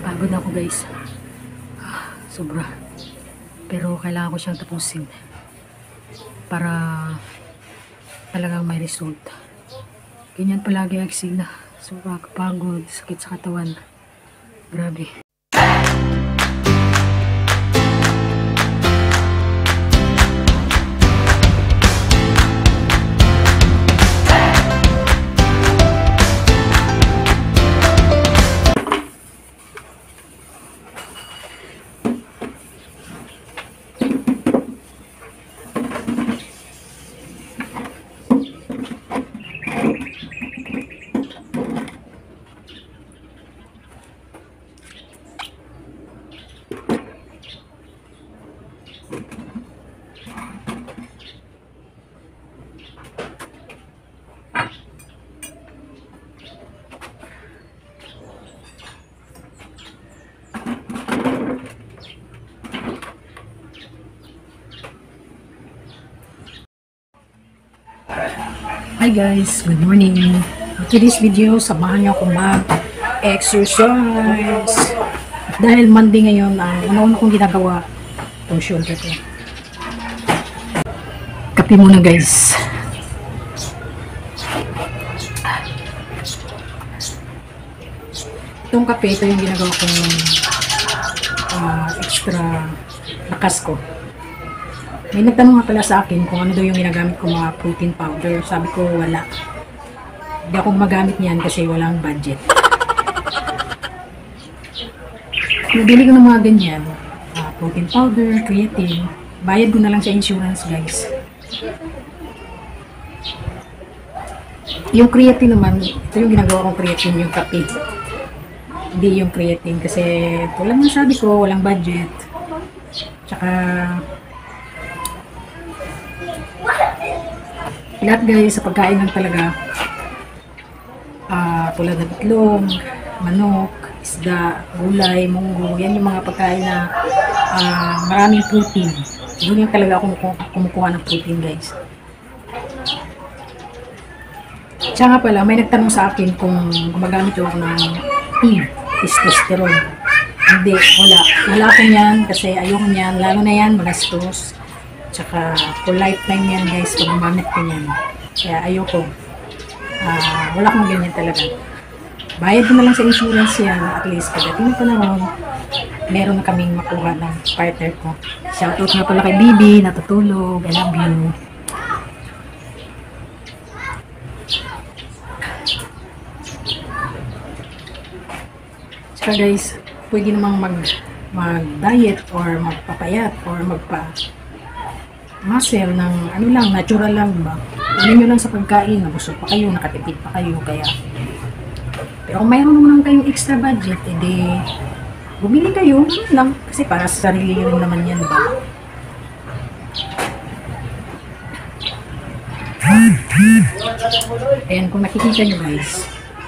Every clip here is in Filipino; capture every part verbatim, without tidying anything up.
Pagod na ako guys. Sobra. Pero kailangan ko siyang tapusin. Para talagang may result. Ganyan palagi ang eksena. Sobra kapagod, sakit sa katawan. Grabe. Hi guys, good morning. To this video, samahan niyo ako mag-exercise. Dahil Monday ngayon, ang uh, una-una kong ginagawa, itong shoulder ko. Kape muna guys. Itong kape, ito yung ginagawa kong uh, extra lakas ko. May nagtanong nga pala sa akin kung ano daw yung ginagamit ko mga protein powder. Sabi ko wala. Hindi ako gumagamit niyan kasi walang budget. Nabili ko ng mga ganyan. Uh, protein powder, creatine. Bayad ko na lang sa insurance guys. Yung creatine naman, ito yung ginagawa kong creatine, yung kape. Hindi yung creatine kasi wala naman sabi ko, walang budget. Tsaka lahat guys, sa pagkain lang talaga, uh, tulad ng itlog, manok, isda, gulay, munggo, yan yung mga pagkain na uh, maraming protein. Doon yung talaga ako kumukuha ng protein guys. Tsaka pala, may nagtanong sa akin kung gumagamit ako ng T, testosterone. Hindi, wala. Wala ko yan kasi ayoko yan, lalo na yan, magastos. Tsaka for lifetime yan guys, pag gumamit ko yan. Kaya ayoko. Uh, wala akong ganyan talaga. Bayad ko na lang sa insurance yan. At least pagdating ko naman, meron na kaming makuha ng partner ko. Shoutout nga pala kay Bibi, natutulog. I love you. Tsaka guys, pwede namang mag mag-diet or magpapayat or magpa muscle ng ano lang, natural lang, diba? Ano nyo lang sa pagkain, nabusog pa kayo, nakatipid pa kayo, kaya pero kung mayroon naman kayong extra budget, edi bumili kayo, ano lang, kasi para sa sarili nyo naman yan, diba? Ayan, kung nakikita nyo guys,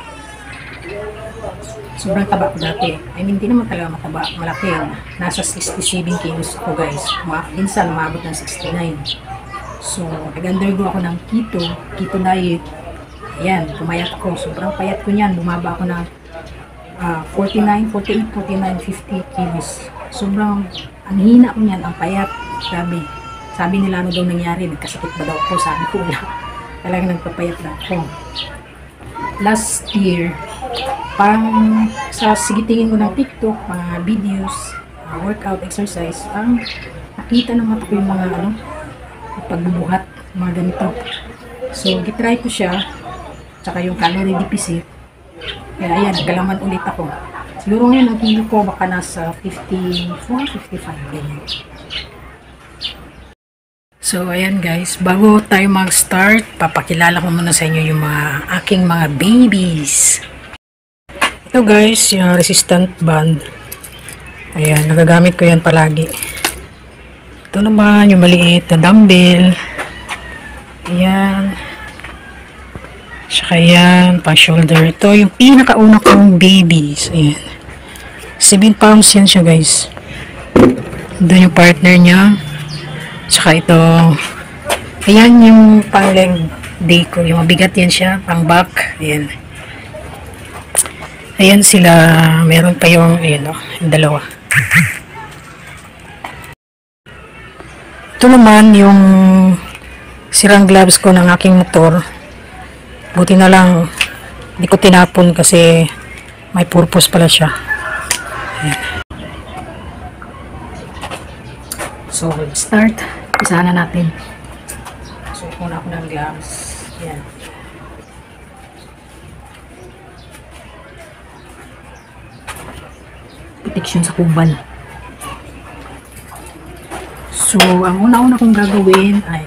sobrang taba ko dati. I mean, hindi naman talaga mataba, malaki. Nasa sixty-seven kilos ako guys. Minsan, umabot ng sixty-nine. So, nag-undergo ako ng keto, keto diet. Ayan, pumayat ako. Sobrang payat ko niyan. Bumaba ako ng uh, forty-nine, forty-eight, forty-nine, fifty kilos. Sobrang, ang hina ko niyan, ang payat. Sabi, sabi nila ano daw nangyari, nagkasakit ba daw ako? Sabi ko, wala. Talagang nagpapayat na ako. Last year, parang sa sigitingin ko ng TikTok, mga videos, uh, workout, exercise, parang nakita ng mata ko yung mga ano, pagbubuhat, mga ganito. So, gitry ko siya, tsaka yung calorie deficit. Kaya ayan, nagkalaman ulit ako. Siguro ngayon, ang kilo ko baka nasa fifty-four, fifty-five, ganyan. So, ayan guys, bago tayo mag-start, papakilala ko muna sa inyo yung mga aking mga babies. Ito guys, yung resistant band. Ayan, nagagamit ko yan palagi. Ito naman, yung maliit na dumbbell. Ayan. Saka yan, pa shoulder. Ito yung pinakauna kong babies. Ayan. seven pounds yan siya guys. Doon yung partner niya. Saka ito. Ayan yung pang leg day ko. Yung mabigat yan siya, pang back. Ayan. Ayan sila, meron pa yung, ayun o, yung dalawa. Ito naman yung sirang gloves ko ng aking motor. Buti na lang, hindi ko tinapon kasi may purpose pala siya. Ayan. So, we'll start. Isahan na natin. So, muna ako ng gloves. Ayan. Protection sa kubal. So, ang una-una kong gagawin ay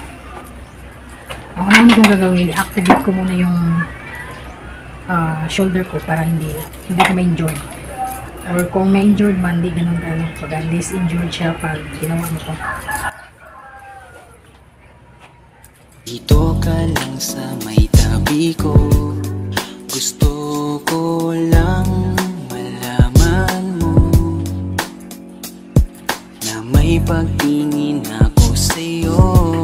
ang una-una kong gagawin, i-activate ko muna yung uh, shoulder ko para hindi hindi ko ma-injured. Or kung ma-injured man, hindi ganun ganun. Pag at least injured siya pag ginawa mo ko. Dito ka lang sa may tabi ko, gusto ko lang malaman mo na may pagtingin ako sa'yo.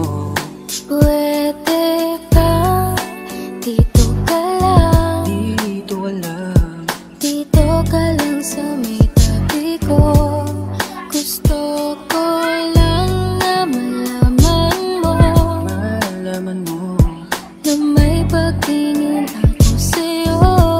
Pwede ba dito ka lang? Dito ka lang. Dito ka lang sa may tabi ko. Gusto ko lang na malaman mo, Malaman mo na may pagtingin ako sa'yo.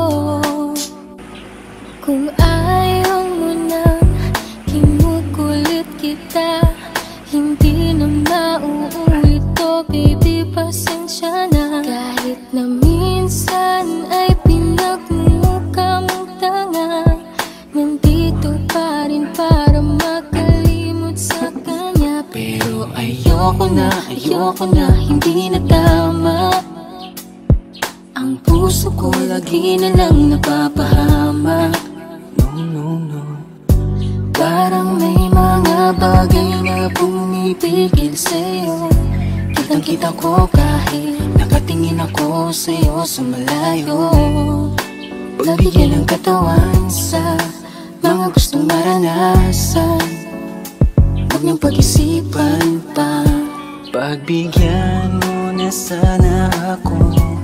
Kung ayaw mo nang kinukulit kita, hindi na mauulit to, baby, pasensya na. Kahit na minsan ay pinagmumukha mong tanga, nandito pa rin para makalimot sa kanya. pero ayoko na, ayoko na, hindi na tama. Ang puso ko lagi na lang napapahamak. No, no, no. Parang may mga bagay na pumipigil sa'yo. Kitang-kita ko kahit nakatingin ako sa'yo sa malayo. Pagbigyan ng katawan sa mga gustong maranasan, huwag niyong pag-isipan pa. Pagbigyan mo na sana ako.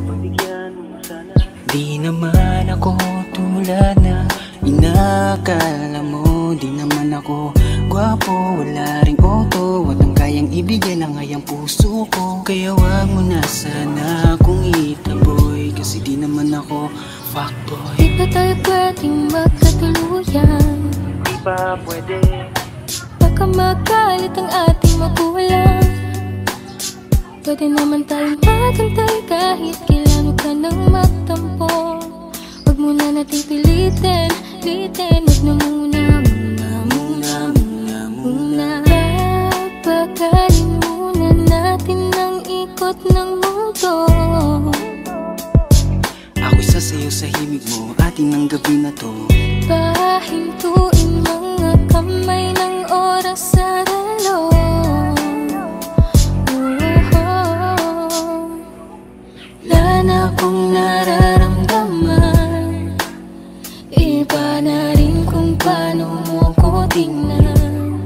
Di naman ako tulad na inakala mo. Di naman ako gwapo, wala ring auto, at ang kayang ibigay lang ay ang puso ko. Kaya wag mo na sana akong itaboy, kasi di naman ako fuckboy. Di ba tayo pwedeng magkatuluyan? Di ba pwede? Baka magalit ang ating magulang. Pwede naman tayong magantay kahit kailan ka nang magtampo. Huwag muna nating pilitin, litin. Huwag na muna, muna, muna, muna, muna. Papagalin muna natin ang ikot ng mundo. Ako'y sasayaw sa himig mo, atin ng gabi na to. Pahintuin mga kamay ng oras sa relo. Wala na akong nararamdaman, iba na rin kung paano mo ko tingnan.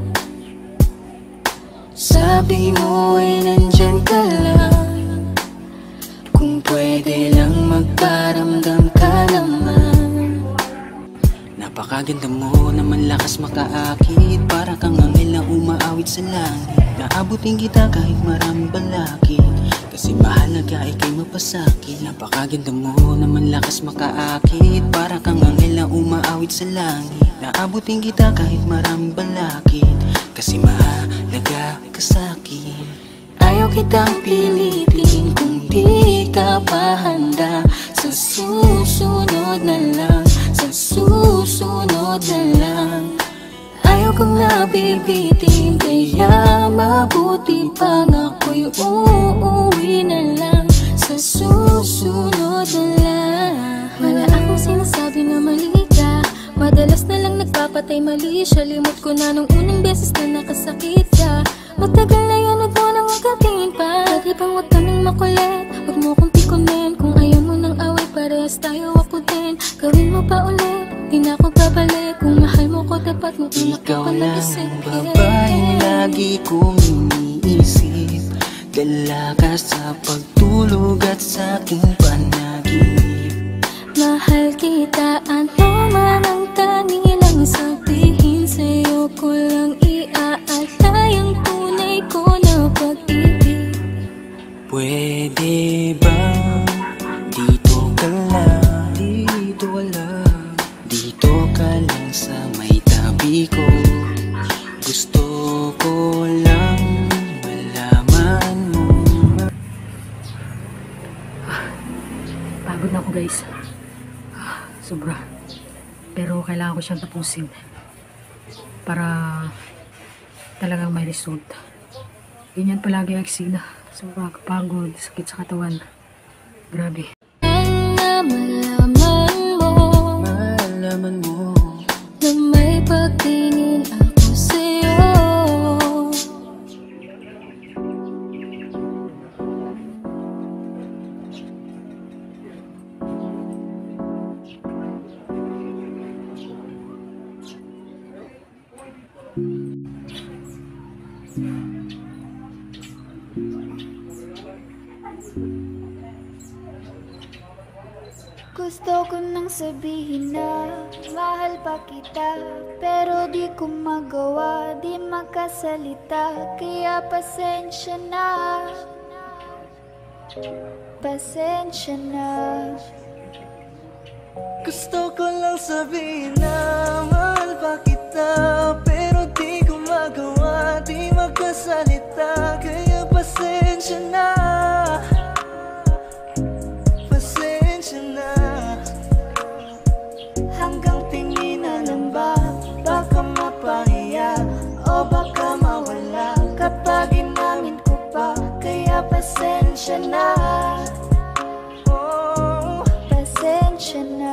Sabi mo ay nandyan ka lang, kung pwede lang magparamdam ka naman. Napakaganda mo naman, lakas makaakit, para kang anghel na umaawit sa langit. Naabutin kita kahit maraming balakid, kasi mahalaga ay kay mapasakit. Napakaganda mo naman, lakas makaakit, para kang anghel na umaawit sa langit. Naabutin kita kahit maraming balakid, kasi mahalaga ka sa'kin. Ayaw kitang pilitin kung di ka pa handa. Sa susunod na lang, sa susunod na lang. Ayaw kong nabibitin, kaya mabuti pang ako'y uuwi na lang. Sa susunod na lang. Wala akong sinasabi na mali ka, madalas na lang nagpapatay mali siya. Limot ko na nung unang beses na nakasakit ka. Matagal na yun, huwag mo nang magatingin pa. Pwede bang huwag ka nang makulit, huwag mo kong pikunin. Kung ayaw mo nang away, parehas tayo ako din. Gawin mo pa ulit, di na ako babalik. Kung mahal mo ko, dapat mo una ka Ikaw pa lang nag-isip. babaeng lagi kong iniisip. Dala ka sa pagtulog at sa aking panaginip. mahal kita. Ano man ang kanilang sabihin, sa'yo ko lang iaalay ang tunay ko na pag-ibig. Pwede ba dito ka lang, dito ka lang, dito ka lang sa may tabi ko. Gusto ko lang malaman mo. Pagod na ako guys. Ah, sobra. Pero kailangan ko siyang tapusin para talagang may result. Ganyan palagi ang eksena. Sobra kapagod, sakit sa katawan. Grabe. Ang malaman mo, Malaman mo na may pagtingin ako sa'yo. Gusto ko nang sabihin na mahal pa kita, pero di ko magawa, di makasalita. Kaya pasensya na, pasensya na. Gusto ko lang sabihin na mahal pa kita, pero di ko magawa, di magkasalita. Kaya pasensya na, pasensya na. Hanggang tingin na lang ba, baka mapahiya o baka mawala kapag inamin ko pa. Kaya pasensya na, Oh, pasensya na.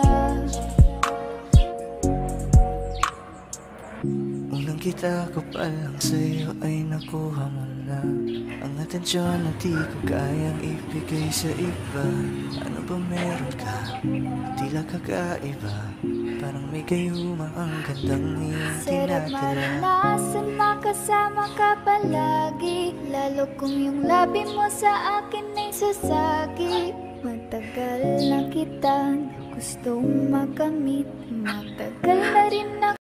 unang kita ko pa lang sa'yo ay nakuha mo na ang atensyon na di ko kayang ibigay sa iba. Ano ba meron ka? Tila kakaiba, parang may gayuma ang gandang iyong Sarap tinatala. maranasan makasama ka palagi, lalo kung yung labi mo sa akin ay sasagi. Matagal na kitang gustong makamit, matagal na rin na